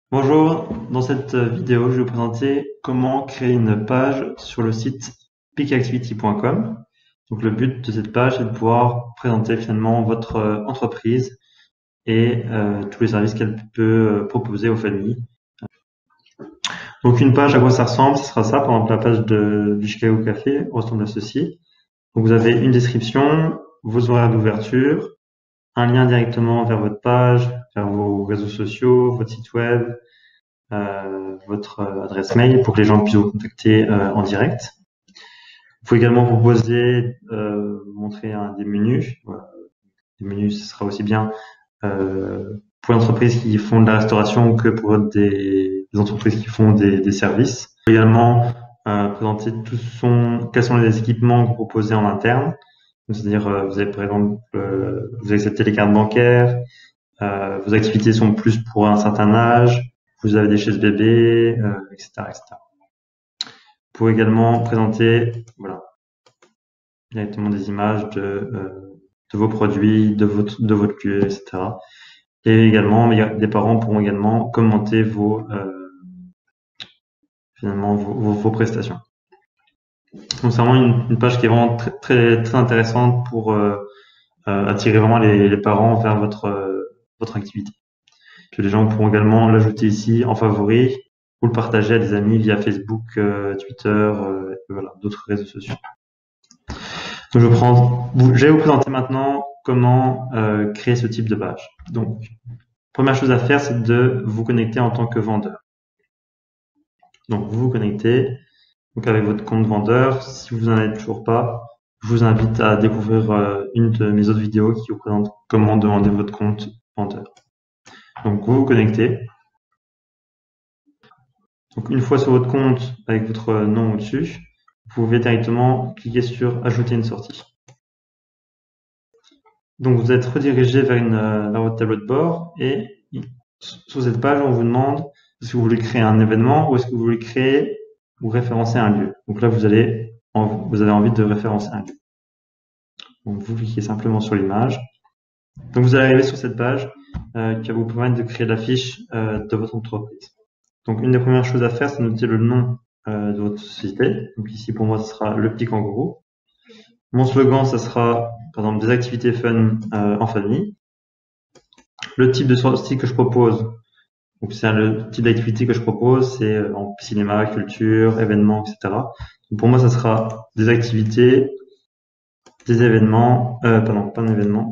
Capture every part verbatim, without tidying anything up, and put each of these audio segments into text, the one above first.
Bonjour, dans cette vidéo, je vais vous présenter comment créer une page sur le site peakactivity point com. Donc le but de cette page est de pouvoir présenter finalement votre euh, entreprise et euh, tous les services qu'elle peut euh, proposer aux familles. Donc une page, à quoi ça ressemble? Ce sera ça, par exemple la page de, du Chicago Café ressemble à ceci. Donc vous avez une description, vos horaires d'ouverture, un lien directement vers votre page, vers vos réseaux sociaux, votre site web, Euh, votre euh, adresse mail pour que les gens puissent vous contacter euh, en direct. Vous pouvez également proposer, euh, montrer un, des menus. Voilà. Des menus, ce sera aussi bien euh, pour les entreprises qui font de la restauration que pour des, des entreprises qui font des, des services. Vous pouvez également euh, présenter tout son, quels sont les équipements que vous proposez en interne. C'est-à-dire, euh, vous avez par exemple, euh, vous acceptez les cartes bancaires, euh, vos activités sont plus pour un certain âge, vous avez des chaises bébés, euh, et cetera, et cetera. Vous pouvez également présenter, voilà, directement des images de, euh, de vos produits, de votre, de votre lieu, et cetera. Et également, des parents pourront également commenter vos, euh, finalement, vos, vos, vos prestations. Donc c'est vraiment une, une page qui est vraiment très, très, très intéressante pour euh, euh, attirer vraiment les, les parents vers votre, euh, votre activité. Puis les gens pourront également l'ajouter ici en favori ou le partager à des amis via Facebook, euh, Twitter, euh, et voilà, d'autres réseaux sociaux. Donc je, prends, je vais vous présenter maintenant comment euh, créer ce type de page. Donc, première chose à faire, c'est de vous connecter en tant que vendeur. Donc vous vous connectez donc avec votre compte vendeur. Si vous n'en êtes toujours pas, je vous invite à découvrir euh, une de mes autres vidéos qui vous présente comment demander votre compte vendeur. Donc vous vous connectez. Donc une fois sur votre compte avec votre nom au-dessus, vous pouvez directement cliquer sur ajouter une sortie. Donc vous êtes redirigé vers, une, vers votre tableau de bord et sur cette page on vous demande est-ce que vous voulez créer un événement ou est-ce que vous voulez créer ou référencer un lieu. Donc là vous allez vous avez envie de référencer un lieu. Donc vous cliquez simplement sur l'image. Donc vous allez arriver sur cette page euh, qui va vous permettre de créer la fiche euh, de votre entreprise. Donc une des premières choses à faire, c'est noter le nom euh, de votre société. Donc ici pour moi ce sera le Petit Kangourou. Mon slogan, ça sera par exemple des activités fun euh, en famille. Le type de sortie que je propose, donc c'est le type d'activité que je propose, c'est euh, en cinéma, culture, événements, et cetera. Donc pour moi, ça sera des activités, des événements, euh, pardon, pas un événement.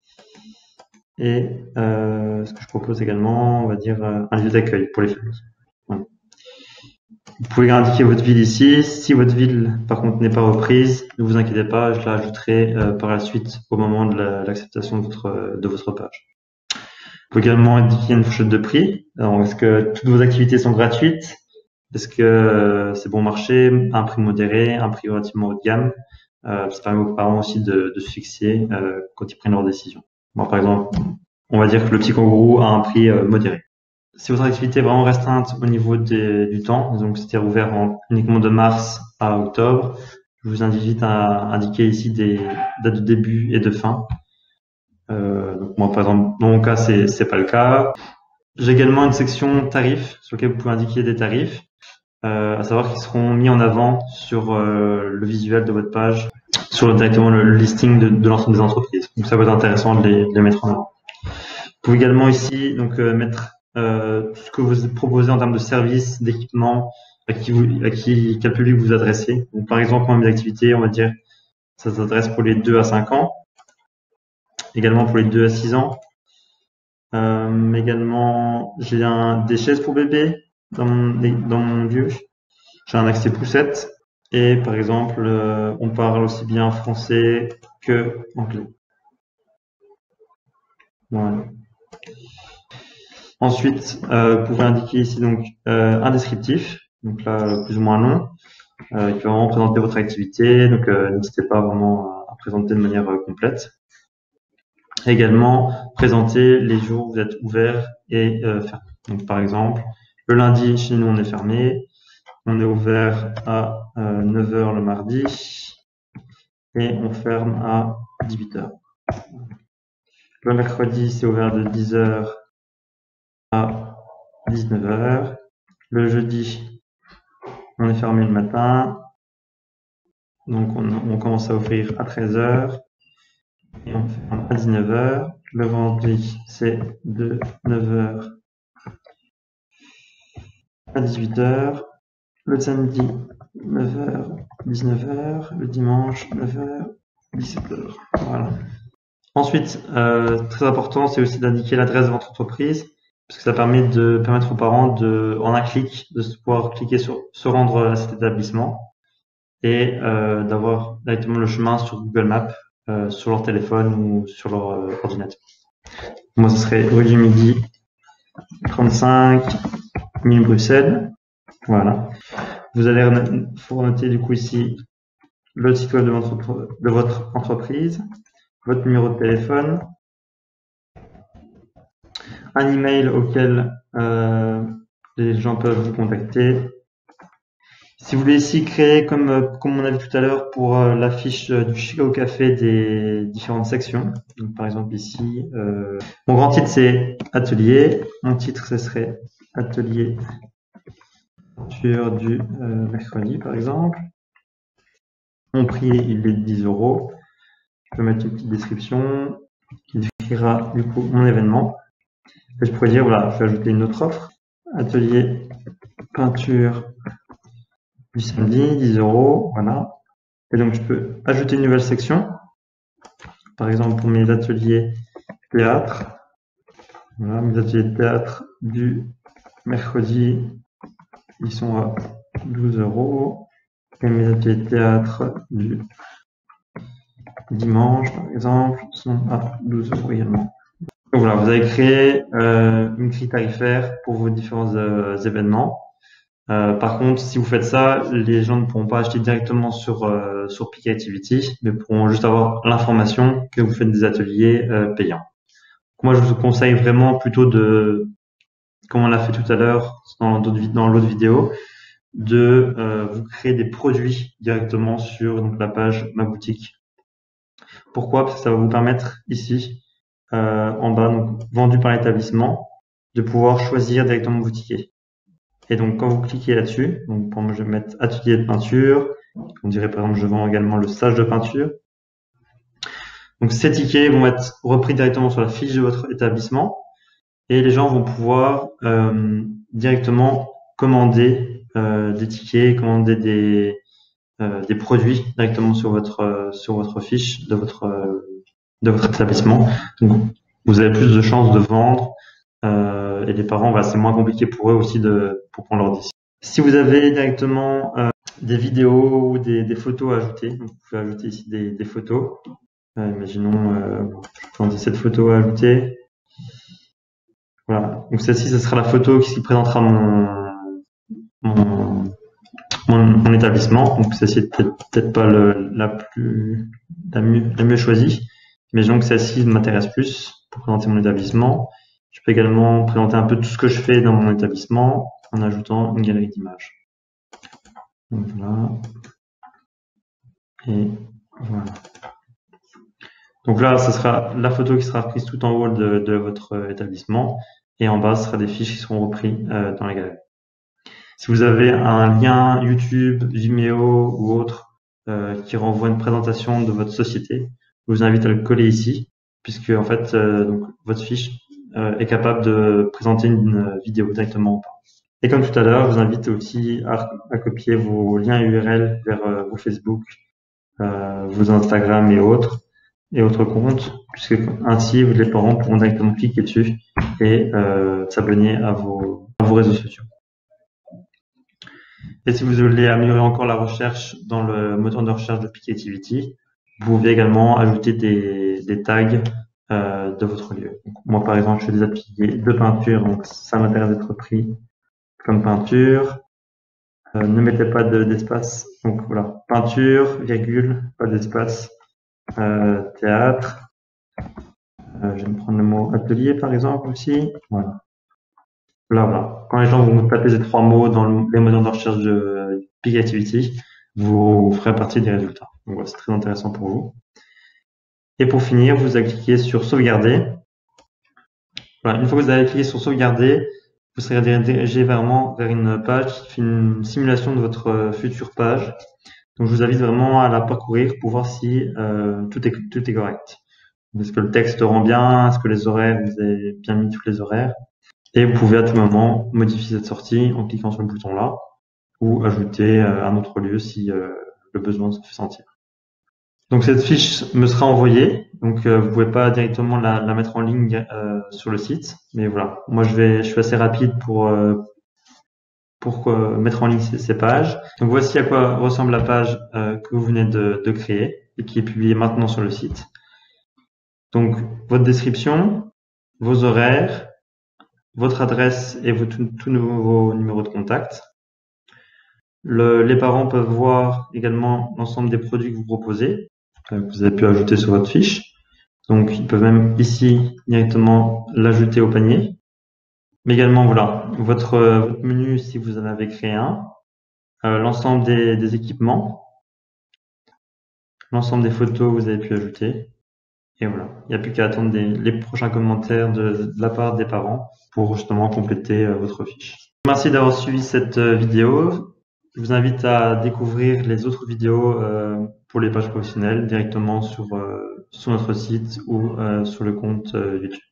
Et euh, ce que je propose également, on va dire euh, un lieu d'accueil pour les familles. Voilà. Vous pouvez indiquer votre ville ici. Si votre ville, par contre, n'est pas reprise, ne vous inquiétez pas, je la rajouterai euh, par la suite au moment de l'acceptation la, de, votre, de votre page. Vous pouvez également indiquer une fourchette de prix. Est-ce que toutes vos activités sont gratuites? Est-ce que euh, c'est bon marché, un prix modéré, un prix relativement haut de gamme? euh, Ça permet aux parents aussi de, de se fixer euh, quand ils prennent leurs décisions. Bon, par exemple, on va dire que le Petit Kangourou a un prix euh, modéré. Si votre activité est vraiment restreinte au niveau des, du temps, donc c'est-à-dire ouvert en, uniquement de mars à octobre, je vous invite à indiquer ici des dates de début et de fin. Euh, donc moi, par exemple, dans mon cas, c'est c'est pas le cas. J'ai également une section tarifs sur laquelle vous pouvez indiquer des tarifs, euh, à savoir qu'ils seront mis en avant sur euh, le visuel de votre page, sur directement le, le listing de, de l'ensemble des entreprises. Donc ça va être intéressant de les, de les mettre en avant. Vous pouvez également ici donc euh, mettre euh, tout ce que vous proposez en termes de services, d'équipements, à qui vous, à qui, quel public vous adressez. Donc par exemple, moi mes activités, on va dire, ça s'adresse pour les deux à cinq ans. Également pour les deux à six ans. Euh, également, j'ai un, des chaises pour bébé dans mon, dans mon lieu. J'ai un accès poussette. Et par exemple, euh, on parle aussi bien français que anglais. Voilà. Ensuite, euh, vous pouvez indiquer ici donc euh, un descriptif, donc là plus ou moins long, euh, qui va vraiment présenter votre activité. Donc euh, n'hésitez pas vraiment à, à présenter de manière euh, complète. Également présenter les jours où vous êtes ouvert et euh, fermé. Donc par exemple, le lundi chez nous on est fermé, on est ouvert à euh, neuf heures le mardi et on ferme à dix-huit heures. Le mercredi c'est ouvert de dix heures à dix-neuf heures. Le jeudi, on est fermé le matin. Donc, on, on commence à offrir à treize heures. Et on ferme à dix-neuf heures. Le vendredi, c'est de neuf heures à dix-huit heures. Le samedi, neuf heures, dix-neuf heures. Le dimanche, neuf heures, dix-sept heures. Voilà. Ensuite, euh, très important, c'est aussi d'indiquer l'adresse de votre entreprise, parce que ça permet de permettre aux parents de, en un clic, de pouvoir cliquer sur se rendre à cet établissement et euh, d'avoir directement le chemin sur Google Maps, euh, sur leur téléphone ou sur leur euh, ordinateur. Moi, ce serait rue du Midi, trente-cinq mille Bruxelles. Voilà. Vous allez faut noter du coup ici le site web de votre, de votre entreprise, votre numéro de téléphone, un email auquel euh, les gens peuvent vous contacter. Si vous voulez ici créer, comme, comme on a vu tout à l'heure, pour euh, la fiche du Chicago Café des différentes sections. Donc, par exemple ici, euh, mon grand titre c'est atelier. Mon titre ce serait atelier sur du euh, mercredi par exemple. Mon prix il est de dix euros. Je peux mettre une petite description qui décrira du coup mon événement. Et je pourrais dire voilà, je vais ajouter une autre offre. Atelier peinture du samedi, dix euros, voilà. Et donc je peux ajouter une nouvelle section. Par exemple pour mes ateliers théâtre. Voilà, mes ateliers de théâtre du mercredi, ils sont à douze euros. Et mes ateliers de théâtre du dimanche, par exemple, sont à douze euros également. Donc voilà, vous avez créé euh, une grille tarifaire pour vos différents euh, événements. Euh, par contre, si vous faites ça, les gens ne pourront pas acheter directement sur euh, sur Peak Activity, mais pourront juste avoir l'information que vous faites des ateliers euh, payants. Moi, je vous conseille vraiment plutôt de, comme on l'a fait tout à l'heure dans dans l'autre vidéo, de euh, vous créer des produits directement sur donc, la page Ma Boutique. Pourquoi? Parce que ça va vous permettre ici, euh, en bas, donc vendu par l'établissement, de pouvoir choisir directement vos tickets. Et donc, quand vous cliquez là-dessus, donc pour moi, je vais mettre atelier de peinture. On dirait par exemple, je vends également le stage de peinture. Donc, ces tickets vont être repris directement sur la fiche de votre établissement et les gens vont pouvoir euh, directement commander euh, des tickets, commander des euh, des produits directement sur votre euh, sur votre fiche de votre euh, de votre établissement. Donc, vous avez plus de chances de vendre. Euh, et les parents, bah, c'est moins compliqué pour eux aussi de pour prendre leur décision. Si vous avez directement euh, des vidéos ou des, des photos à ajouter, donc vous pouvez ajouter ici des, des photos. Euh, imaginons, euh, je vais cette photo à ajouter. Voilà. Donc celle-ci, ce sera la photo qui présentera mon mon, mon, mon établissement. Donc celle-ci est peut-être peut-être pas le, la plus la mieux la mieux choisie, mais donc celle-ci m'intéresse plus pour présenter mon établissement. Je peux également présenter un peu tout ce que je fais dans mon établissement en ajoutant une galerie d'images. Donc voilà. Et voilà. Donc là, ce sera la photo qui sera prise tout en haut de, de votre établissement et en bas, ce sera des fiches qui seront reprises euh, dans la galerie. Si vous avez un lien YouTube, Vimeo ou autre euh, qui renvoie une présentation de votre société, je vous invite à le coller ici, puisque en fait, euh, donc, votre fiche euh, est capable de présenter une vidéo directement en bas. Et comme tout à l'heure, je vous invite aussi à, à copier vos liens U R L vers euh, vos Facebook, euh, vos Instagram et autres, et autres comptes, puisque ainsi les parents pourront directement cliquer dessus et euh, s'abonner à vos, à vos réseaux sociaux. Et si vous voulez améliorer encore la recherche dans le moteur de recherche de Peak Activity, vous pouvez également ajouter des, des tags euh, de votre lieu. Donc, moi, par exemple, je fais des ateliers de peinture, donc ça m'intéresse d'être pris comme peinture. Euh, ne mettez pas d'espace. De, donc voilà, peinture, virgule, pas d'espace. Euh, théâtre. Euh, je vais me prendre le mot atelier, par exemple, aussi. Voilà. Là, voilà. Quand les gens vont taper ces trois mots dans le, les moteurs de recherche de Peak Activity, vous ferez partie des résultats. Donc voilà, c'est très intéressant pour vous. Et pour finir, vous allez cliquer sur sauvegarder. Voilà, une fois que vous avez cliqué sur sauvegarder, vous serez dirigé vraiment vers une page qui fait une simulation de votre future page. Donc, je vous invite vraiment à la parcourir pour voir si euh, tout est tout est correct. Est-ce que le texte rend bien? Est-ce que les horaires, vous avez bien mis tous les horaires? Et vous pouvez à tout moment modifier cette sortie en cliquant sur le bouton là ou ajouter euh, un autre lieu si euh, le besoin se fait sentir. Donc cette fiche me sera envoyée, donc euh, vous pouvez pas directement la, la mettre en ligne euh, sur le site, mais voilà, moi je vais, je suis assez rapide pour euh, pour euh, mettre en ligne ces, ces pages. Donc voici à quoi ressemble la page euh, que vous venez de, de créer et qui est publiée maintenant sur le site. Donc votre description, vos horaires, votre adresse et vos tout, tout nouveaux numéros de contact. Le, les parents peuvent voir également l'ensemble des produits que vous proposez, que vous avez pu ajouter sur votre fiche. Donc, ils peuvent même ici directement l'ajouter au panier. Mais également, voilà, votre, votre menu si vous en avez créé un, euh, l'ensemble des, des équipements, l'ensemble des photos que vous avez pu ajouter. Et voilà, il n'y a plus qu'à attendre des, les prochains commentaires de, de la part des parents pour justement compléter euh, votre fiche. Merci d'avoir suivi cette euh, vidéo. Je vous invite à découvrir les autres vidéos euh, pour les pages professionnelles directement sur, euh, sur notre site ou euh, sur le compte euh, YouTube.